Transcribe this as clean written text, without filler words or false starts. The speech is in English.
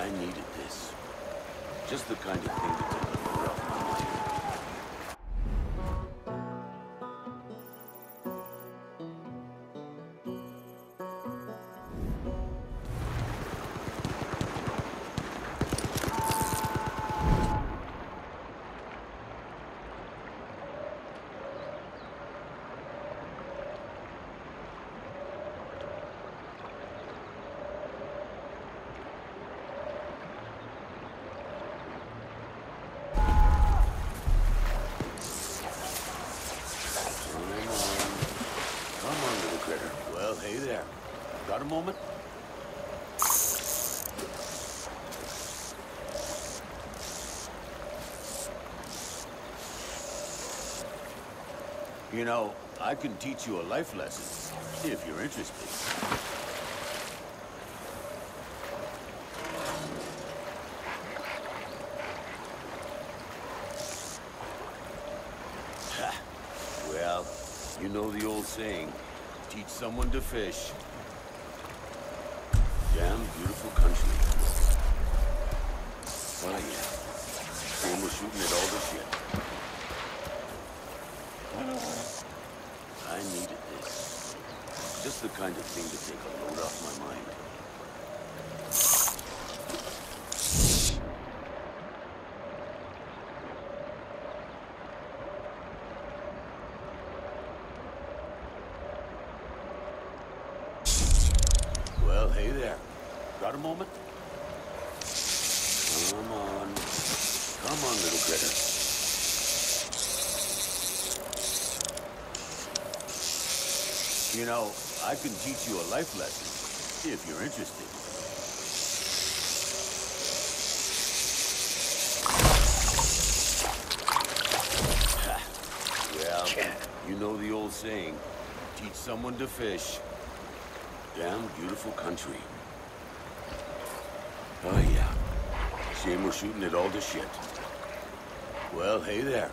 I needed this. Just the kind of thing to take a load off my mind. Well, hey there. Got a moment? You know, I can teach you a life lesson, if you're interested. Ha! Well, you know the old saying, teach someone to fish. Damn beautiful country. Oh yeah. And we're shooting at all the shit. I needed this. Just the kind of thing to take a load off my mind. Well, hey there. Got a moment? Come on. Come on, little critter. You know, I can teach you a life lesson, if you're interested. Well, you know the old saying, teach someone to fish. Damn beautiful country. Oh yeah. Shame we're shooting it all to shit. Well, hey there.